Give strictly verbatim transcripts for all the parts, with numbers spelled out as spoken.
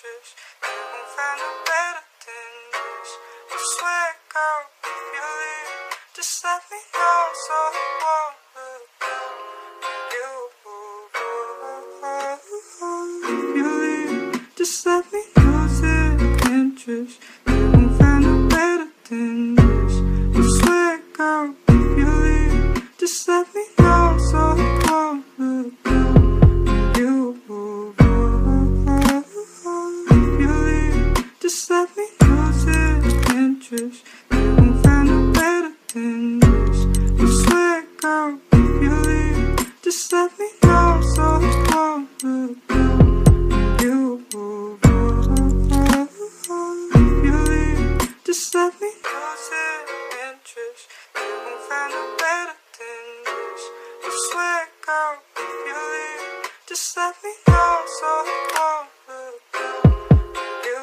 interest. You won't find a better than this. I swear, girl, if you leave, just let me know so I won't look down on you. If you leave, just let me lose the interest. You won't find a better than this. I swear, girl, if you leave, just let me know so I won't look down on you. If you leave, just let me lose the interest. You won't find a better than this. I swear, girl, if you leave, just let me know so I won't look down on you. If you leave, just let me lose the interest. You won't find a better than this. I swear, girl, if you leave, just let me know so I won't look down on you.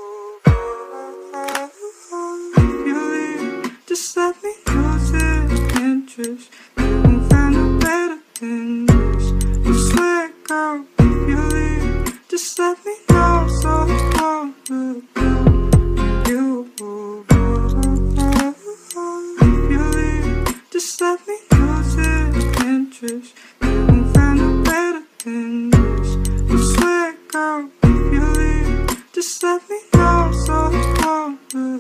If you leave, just let me lose the interest. You won't find a better than this. I swear, girl, if you leave, just let me know so I won't look down on you. If you leave, just let me lose the interest. You won't find a better than this. I swear, girl, if you leave, just let me know so I won't look